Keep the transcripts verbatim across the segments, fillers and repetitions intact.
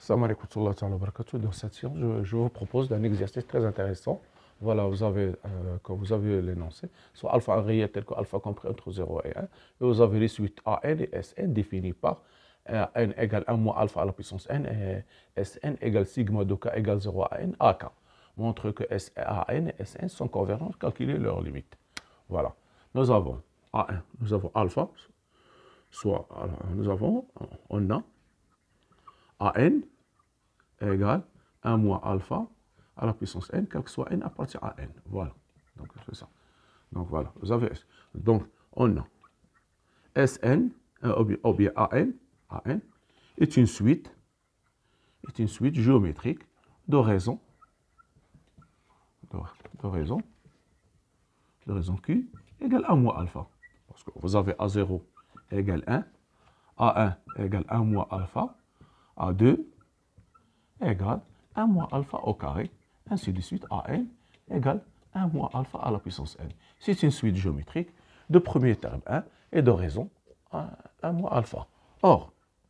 Salam alaikum wa rahmatullahi wa barakatuh. Dans cette séance, je, je vous propose un exercice très intéressant. Voilà, vous avez, euh, quand vous avez l'énoncé, soit alpha réel tel que alpha compris entre zéro et un, et vous avez les suites A N et S N définies par euh, N égale un moins alpha à la puissance N et S N égale sigma de K égale zéro à N à K. Montre que S A N et S N sont convergents, calculer leurs limites. Voilà. Nous avons A un, nous avons alpha, soit alors, nous avons, on a A N égale un moins alpha à la puissance n, quel que soit n appartient à n. Voilà. Donc, c'est ça. Donc, voilà. Vous avez S. Donc, on a Sn, euh, ou bien, ou bien A N, A N est une suite, est une suite géométrique de raisons, de, de raisons, de raisons Q égale un moins alpha. Parce que vous avez A zéro égale un, A un égale un moins alpha, A deux égale un moins alpha au carré, ainsi de suite, A n égale un moins alpha à la puissance n. C'est une suite géométrique de premier terme un et de raison un moins alpha. Or,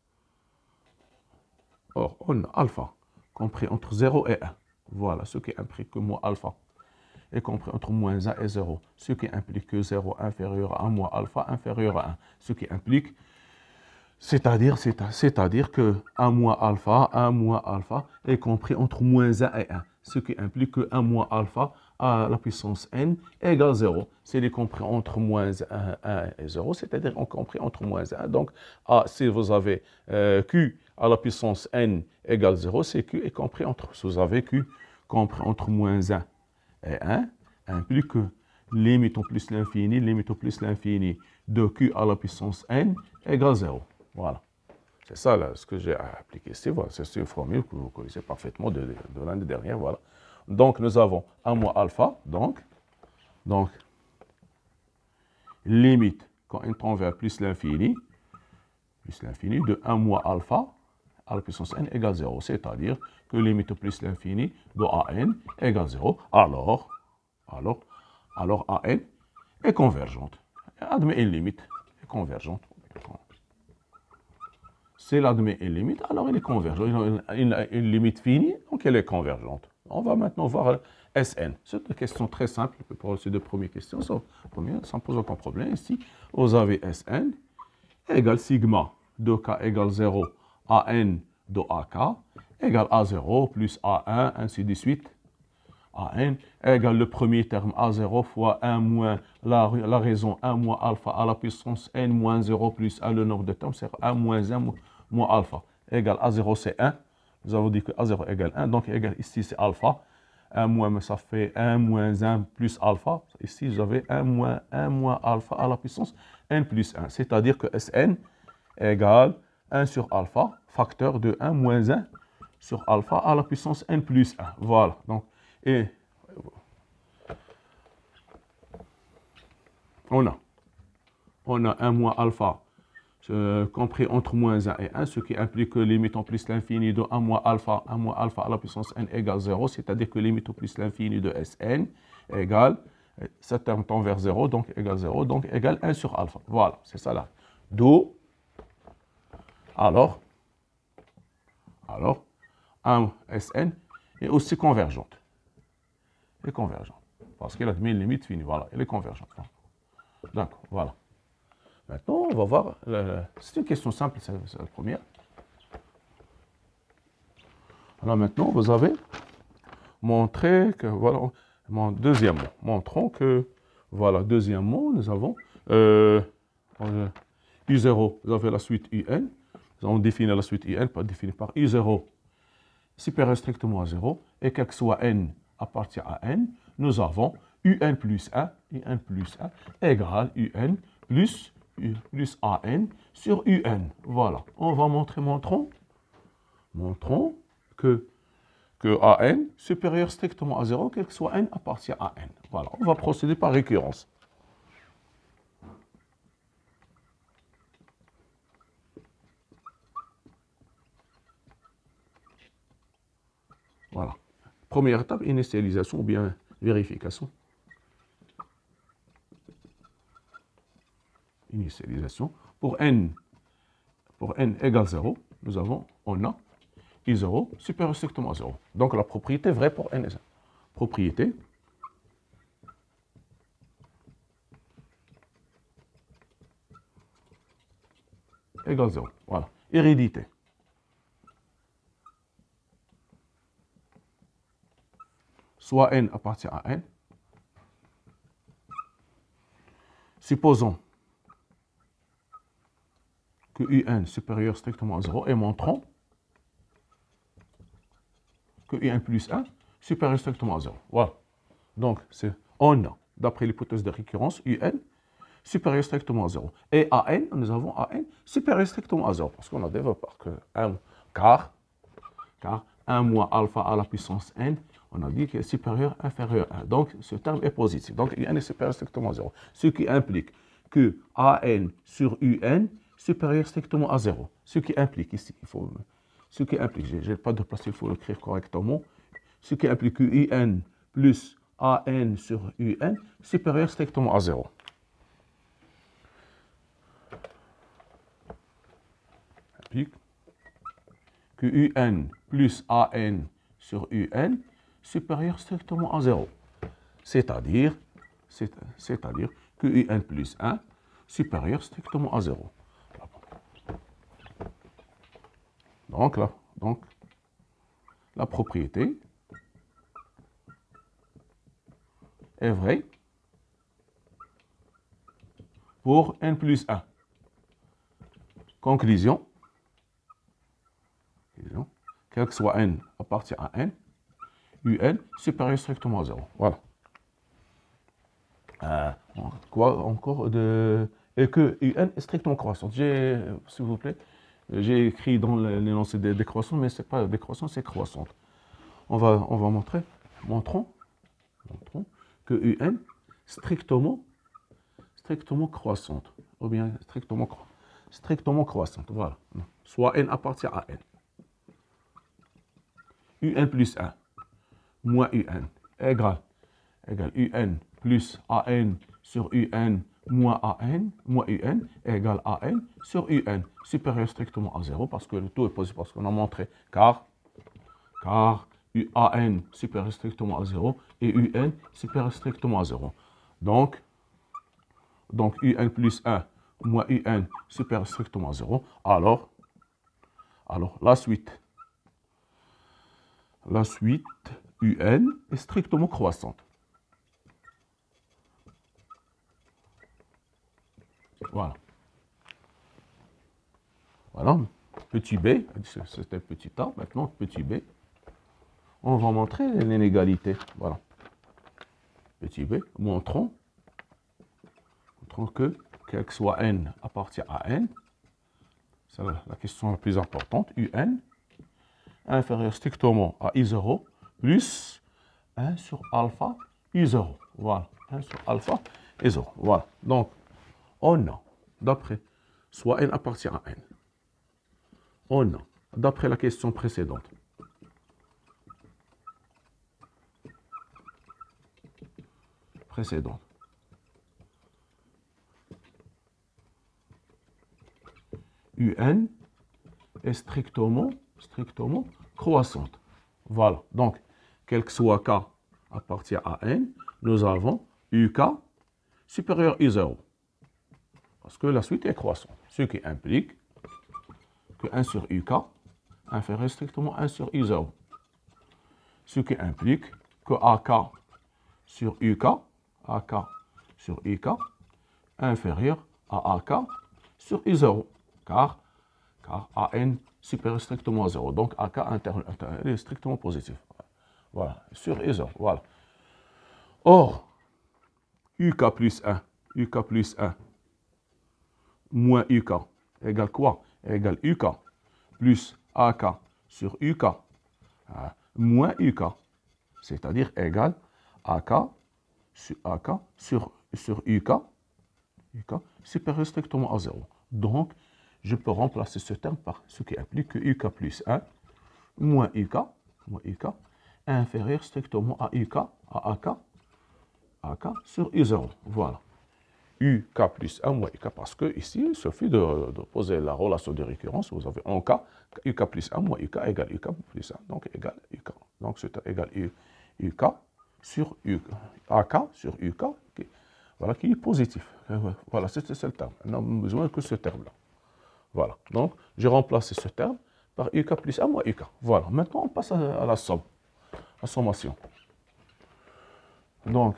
or, on a alpha compris entre zéro et un. Voilà ce qui implique que moins alpha est compris entre moins un et zéro, ce qui implique que zéro inférieur à un moins alpha inférieur à un, ce qui implique C'est-à-dire, c'est-à-dire que un moins alpha, un moins alpha est compris entre moins un et un, ce qui implique que un moins alpha à la puissance n égale zéro. S'il est compris entre moins un, un et zéro, c'est-à-dire on compris entre moins un. Donc, ah, si vous avez euh, Q à la puissance n égale zéro, c'est Q est compris entre, si vous avez Q compris entre moins un et un, implique que limite au plus l'infini, limite au plus l'infini de Q à la puissance n égale zéro. Voilà. C'est ça là, ce que j'ai appliqué ici. Voilà. C'est une formule que vous connaissez parfaitement de, de, de l'année dernière. Voilà. Donc, nous avons un moins alpha. Donc, donc limite quand n tend vers plus l'infini, plus l'infini de un moins alpha à la puissance n égale zéro. C'est-à-dire que limite au plus l'infini de A n égale zéro. Alors, alors, alors A n est convergente. Admet une limite est convergente. Si elle admet une limite, alors elle est convergente. Il a une limite finie, donc elle est convergente. On va maintenant voir S N. C'est une question très simple pour ces deux premières questions. Ça, ne pose aucun problème. Ici, vous avez S N égale sigma de K égale zéro A N de A K égale A zéro plus A un, ainsi de suite. A n égale le premier terme A zéro fois un moins la, la raison un moins alpha à la puissance n moins zéro plus un, le nombre de termes, c'est un moins un moins alpha égale A zéro, c'est un. Nous avons dit que A zéro égale un, donc égale ici c'est alpha. un moins, ça fait un moins un plus alpha. Ici, vous avez un moins un moins alpha à la puissance n plus un. C'est-à-dire que Sn égale un sur alpha, facteur de un moins un sur alpha à la puissance n plus un. Voilà. Donc, et on a, on a un moins alpha euh, compris entre moins un et un, ce qui implique que limite en plus l'infini de un moins alpha, un moins alpha à la puissance n égale zéro, c'est-à-dire que limite au plus l'infini de Sn égale, ce terme tend vers zéro, donc égale zéro, donc égale un sur alpha. Voilà, c'est ça là. D'où, alors, alors, un Sn est aussi convergente. Elle est convergente. Parce qu'elle admet une limite finie. Voilà, elle est convergente. D'accord, voilà. Maintenant, on va voir. C'est une question simple, c'est la première. Alors maintenant, vous avez montré que, voilà, mon deuxième mot. Montrons que, voilà, deuxième mot, nous avons euh, U zéro. Vous avez la suite U N. Nous avons défini la suite U N, pas définie par U zéro supérieur strictement à zéro. Et quel que soit n appartient à n, nous avons U n plus un, U n plus un égale U n plus, U, plus A n sur U n. Voilà. On va montrer, montrons, montrons que, que A n supérieur strictement à zéro, quel que soit n appartient à n. Voilà. On va procéder par récurrence. Voilà. Première étape, initialisation ou bien vérification. Initialisation. Pour n, pour n égale zéro, nous avons, on a I zéro supérieur strictement à zéro. Donc la propriété vraie pour n est un. Propriété égale zéro. Voilà. Hérédité. Soit n appartient à n. Supposons que un supérieur strictement à zéro et montrons que un plus un supérieur strictement à zéro. Voilà. Donc, c'est on a, d'après l'hypothèse de récurrence, un supérieur strictement à zéro. Et à n, nous avons à n supérieur strictement à zéro. Parce qu'on a développé que un, car, car un moins alpha à la puissance n, on a dit qu'il est supérieur inférieur à un. Donc, ce terme est positif. Donc, un est supérieur strictement à zéro. Ce qui implique que an sur un supérieur strictement à zéro. Ce qui implique ici, il faut, ce qui implique, je n'ai pas de place, il faut l'écrire correctement. Ce qui implique que un plus an sur un supérieur strictement à zéro. Implique que un plus an sur un supérieur strictement à zéro. C'est-à-dire, c'est-à-dire que un plus un supérieur strictement à zéro. Donc, là, donc, la propriété est vraie pour n plus un. Conclusion, quel que soit n appartient à n, un supérieur strictement à zéro. Voilà. Euh, quoi encore de... Et que un est strictement croissant. J'ai, s'il vous plaît, j'ai écrit dans l'énoncé des décroissantes, mais ce n'est pas décroissant, c'est croissante. On va, on va montrer, montrons, montrons que un strictement, strictement croissante, ou bien strictement, strictement croissante, voilà. Soit n appartient à n. un plus un moins un égale, égale un plus an sur un moins an, moins un égale an sur un supérieur strictement à zéro, parce que le tout est positif, parce qu'on a montré, car, car an supérieur strictement à zéro et un supérieur strictement à zéro. Donc, donc un plus un moins un supérieur strictement à zéro. Alors, alors la suite, la suite un est strictement croissante. Voilà. Voilà. Petit b, c'était petit a, maintenant petit b. On va montrer l'inégalité. Voilà. Petit b, montrons, montrons que quel que soit n appartient à n. C'est la question la plus importante. Un inférieur strictement à i zéro plus un sur alpha i zéro. Voilà. un sur alpha i zéro. Voilà. Donc, on a, d'après, soit n appartient à n. On a, d'après la question précédente, précédente, un est strictement, strictement croissante. Voilà. Donc, quel que soit k appartient à n, nous avons uk supérieur à i zéro. Parce que la suite est croissante. Ce qui implique que un sur uk inférieur strictement à un sur i zéro. Ce qui implique que ak sur uk, ak sur ik inférieur à ak sur i zéro. Car, car an supérieur strictement à zéro. Donc ak est strictement positif. Voilà, sur i zéro. Voilà. Or, uk plus un, uk plus un moins uk égale quoi? Égale uk plus ak sur uk moins uk, c'est-à-dire égal ak sur ak sur, sur uk, uk supérieur strictement à zéro. Donc, je peux remplacer ce terme par ce qui implique que uk plus un moins uk, moins uk inférieur strictement à uk, à ak, ak sur i zéro. Voilà. U K plus un moins U K, parce que ici, il suffit de, de poser la relation de récurrence. Vous avez en K, U K plus un moins U K égale U K plus un, donc égale U K. Donc c'est égal U, UK sur U K, A K sur U K, qui, voilà, qui est positif. Voilà, c'est le terme. On n'a besoin que ce terme-là. Voilà, donc j'ai remplacé ce terme par U K plus un moins U K. Voilà, maintenant on passe à, à la somme, la sommation. Donc,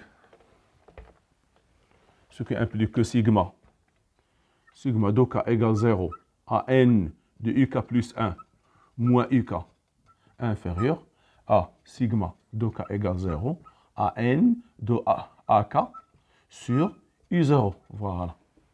ce qui implique que sigma, sigma de K égale zéro à n de U K plus un moins U K inférieur à sigma de K égale zéro à n de A, AK sur U zéro. Voilà.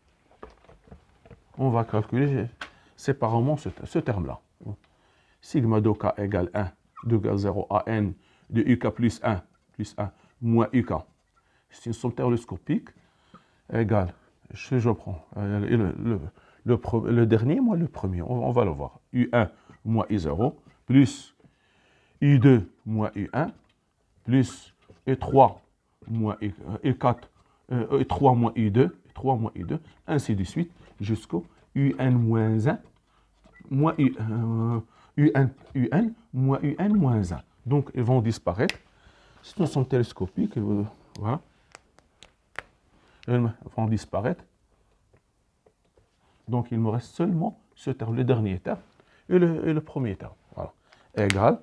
On va calculer séparément ce, ce terme-là. Sigma de K égale un, de égale zéro à n de U K plus un, plus un moins U K. C'est une somme théoroscopique égale, je, je prends le, le, le, le, le dernier moins le premier, on, on va le voir. U un moins U zéro plus U deux moins U un plus U trois moins U quatre, euh, U trois moins U deux, U trois moins U deux, ainsi de suite, jusqu'au U n moins un moins U, euh, U n, U n moins U n moins un. Donc, ils vont disparaître. C'est une somme télescopique, euh, voilà. Ils vont disparaître. Donc, il me reste seulement ce terme, le dernier terme, et le, et le premier terme. Voilà. Égal,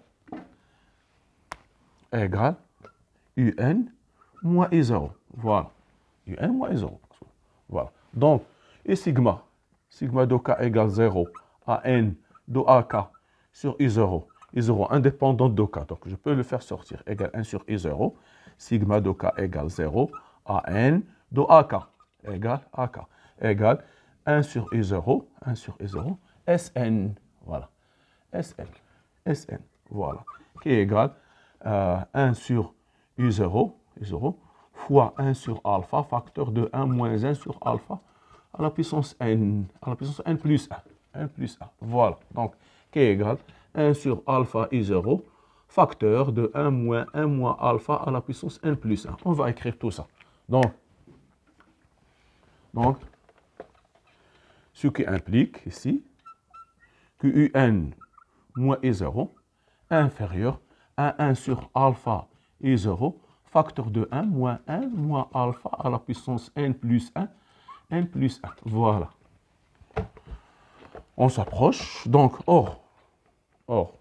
égal, U n moins U zéro. Voilà. U n moins U zéro. Voilà. Donc, et sigma, sigma de K égale zéro à n de A K sur U zéro. U zéro indépendant de K. Donc, je peux le faire sortir. Égal un sur U zéro. Sigma de K égale zéro à n de A K. Égal A K. Égal un sur U zéro. un sur U zéro. Sn. Voilà. Sn. Sn. Voilà. Qui est égal à un sur U zéro. U zéro fois un sur alpha, facteur de un moins un sur alpha à la puissance n, à la puissance n plus un. n plus un. Voilà. Donc, qui est égal à un sur alpha U zéro, facteur de un moins un moins alpha à la puissance n plus un. On va écrire tout ça. Donc, donc ce qui implique ici que un moins U zéro inférieur à un sur alpha U zéro, facteur de un moins un moins alpha à la puissance n plus un, n plus un. Voilà. On s'approche. Donc, or, or,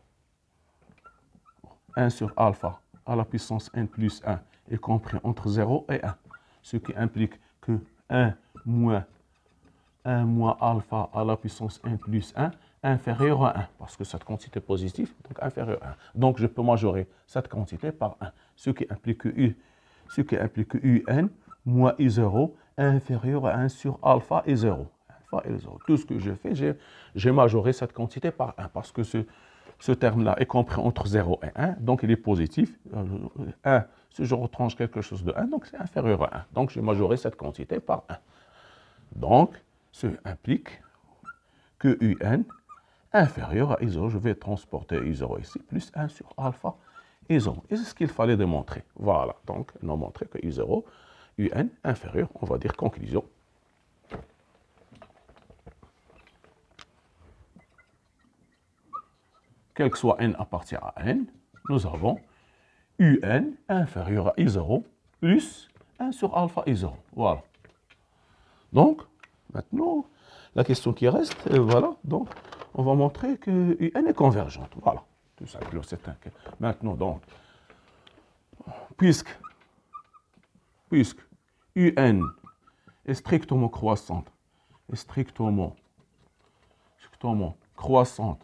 un sur alpha à la puissance n plus un est compris entre zéro et un. Ce qui implique que un moins un moins alpha à la puissance n plus un inférieur à un. Parce que cette quantité est positive, donc inférieur à un. Donc, je peux majorer cette quantité par un. Ce qui implique que U, ce qui implique que un moins U zéro inférieur à un sur alpha et zéro. Alpha et zéro. Tout ce que je fais, j'ai majoré cette quantité par un. Parce que ce, ce terme-là est compris entre zéro et un, donc il est positif. un, si je retranche quelque chose de un, donc c'est inférieur à un. Donc, j'ai majoré cette quantité par un. Donc, ce implique que un inférieur à U zéro, je vais transporter U zéro ici, plus un sur alpha U zéro. Et c'est ce qu'il fallait démontrer. Voilà, donc, on a montré que U zéro, Un inférieur, on va dire conclusion. Quel que soit n appartient à n, nous avons Un inférieur à U zéro plus un sur alpha U zéro. Voilà. Donc, maintenant, la question qui reste, euh, voilà, donc, on va montrer que Un est convergente. Voilà, tout simplement, c'est un cas. Maintenant, donc, puisque, puisque Un est strictement croissante, est strictement, strictement croissante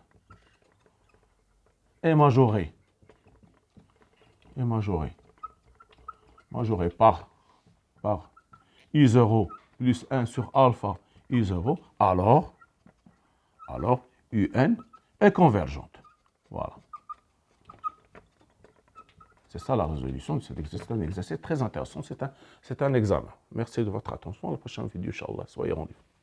et majorée, et majorée, majorée par, par U zéro plus un sur alpha U zéro, alors, alors Un est convergente. Voilà. C'est ça la résolution de cet exercice. C'est un exercice très intéressant. C'est un, c'est un examen. Merci de votre attention. À la prochaine vidéo, Inch'Allah. Soyez rendus.